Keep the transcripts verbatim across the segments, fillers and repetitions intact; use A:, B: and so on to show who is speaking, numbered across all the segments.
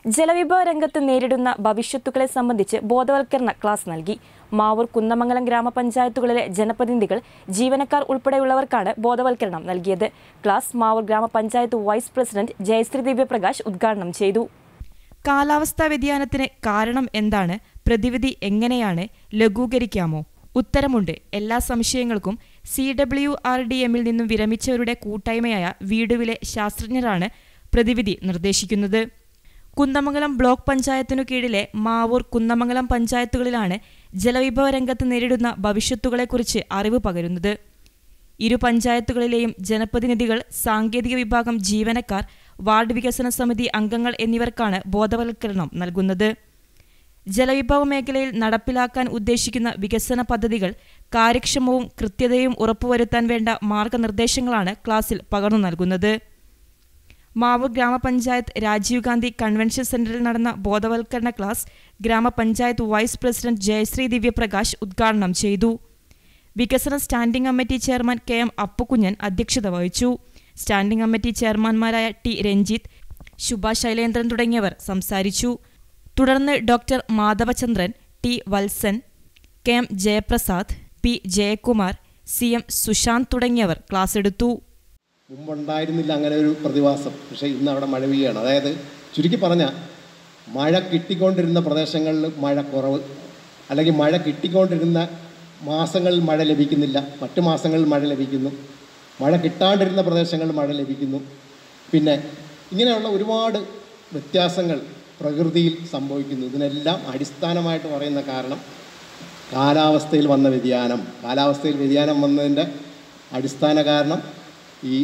A: ജലവിഭവ രംഗത്ത് നേരിടുന്ന ഭവിഷ്യത്തുക്കളെ സംബന്ധിച്ച് ബോധവൽക്കരണ ക്ലാസ് നൽകി. മാവൂർ കുന്നമംഗലം ഗ്രാമപഞ്ചായത്തുകളിലെ ജനപ്രതിനിധികൾ, ജീവനക്കാർ ഉൾപ്പെടെയുള്ളവർക്കാണ് ബോധവൽക്കരണം നൽകിയത്. ക്ലാസ് മാവൂർ ഗ്രാമപഞ്ചായത്ത് വൈസ് പ്രസിഡന്റ് ജയശ്രീ ദിവ്യപ്രകാശ് ഉദ്ഘാടനം ചെയ്തു.
B: കാലാവസ്ഥാ വ്യതിയാനത്തിന് കാരണം എന്താണ്? പ്രതിവിധി എങ്ങനെയാണ്? ലഘൂകരിക്കാമോ? ഉത്തരമുണ്ട്. എല്ലാ സംശയങ്ങൾക്കും സി ഡബ്ല്യു ആർ ഡി എമ്മിൽ നിന്നും വിരമിച്ചവരുടെ കൂട്ടായ്മയായ വീടുവിലെ ശാസ്ത്രജ്ഞരാണ് പ്രതിവിധി നിർദ്ദേശിക്കുന്നത്. കുന്നമംഗലം ബ്ലോക്ക് പഞ്ചായത്തിനു കീഴിലെ മാവൂർ കുന്നമംഗലം പഞ്ചായത്തുകളിലാണ് ജലവിഭവ രംഗത്ത് നേരിടുന്ന ഭവിഷ്യത്തുകളെക്കുറിച്ച് അറിവ് പകരുന്നത്. ഇരു പഞ്ചായത്തുകളിലെയും ജനപ്രതിനിധികൾ, സാങ്കേതിക വിഭാഗം ജീവനക്കാർ, വാർഡ് വികസന സമിതി അംഗങ്ങൾ എന്നിവർക്കാണ് ബോധവൽക്കരണം നൽകുന്നത്. ജലവിഭവ മേഖലയിൽ നടപ്പിലാക്കാൻ ഉദ്ദേശിക്കുന്ന വികസന പദ്ധതികൾ കാര്യക്ഷമവും കൃത്യതയും ഉറപ്പുവരുത്താൻ വേണ്ട മാർഗനിർദ്ദേശങ്ങളാണ് ക്ലാസിൽ പകർന്നു നൽകുന്നത്. മാവൂർ ഗ്രാമപഞ്ചായത്ത് രാജീവ് ഗാന്ധി കൺവെൻഷൻ സെന്ററിൽ നടന്ന ബോധവൽക്കരണ ക്ലാസ് ഗ്രാമപഞ്ചായത്ത് വൈസ് പ്രസിഡന്റ് ജയശ്രീ ദിവ്യപ്രകാശ് ഉദ്ഘാടനം ചെയ്തു. വികസന standing committee chairman K M Appukunjan അധ്യക്ഷത വഹിച്ചു. സ്റ്റാൻഡിംഗ് കമ്മിറ്റി ചെയർമാൻമാരായ ടി രഞ്ജിത്ത്, ശുഭ ശൈലേന്ദ്രൻ തുടങ്ങിയവർ സംസാരിച്ചു. തുടർന്ന് doctor Madhavachandran, T Valsan, K M Jayaprasad, P Jayakumar, C M Sushanth തുടങ്ങിയവർ ക്ലാസ് എടുത്തു.
C: മുമ്പുണ്ടായിരുന്നില്ല അങ്ങനെ ഒരു പ്രതിഭാസം, പക്ഷേ ഇന്ന് അവിടെ മഴ പെയ്യുകയാണ്. അതായത് ചുരുക്കി പറഞ്ഞാൽ, മഴ കിട്ടിക്കൊണ്ടിരുന്ന പ്രദേശങ്ങളിൽ മഴ കുറവ്, അല്ലെങ്കിൽ മഴ കിട്ടിക്കൊണ്ടിരുന്ന മാസങ്ങളിൽ മഴ ലഭിക്കുന്നില്ല, മറ്റു മാസങ്ങളിൽ മഴ ലഭിക്കുന്നു, മഴ കിട്ടാണ്ടിരുന്ന പ്രദേശങ്ങളിൽ മഴ ലഭിക്കുന്നു. പിന്നെ ഇങ്ങനെയുള്ള ഒരുപാട് വ്യത്യാസങ്ങൾ പ്രകൃതിയിൽ സംഭവിക്കുന്നു. ഇതിനെല്ലാം അടിസ്ഥാനമായിട്ട് പറയുന്ന കാരണം കാലാവസ്ഥയിൽ വന്ന വ്യതിയാനം. കാലാവസ്ഥയിൽ വ്യതിയാനം വന്നതിൻ്റെ അടിസ്ഥാന കാരണം ഈ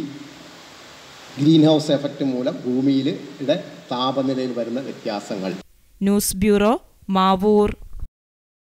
C: ഗ്രീൻ ഹൗസ് എഫക്റ്റ് മൂലം ഭൂമിയിലെ താപനിലയിൽ വരുന്ന വ്യത്യാസങ്ങൾ.
B: News bureau, Mavoor.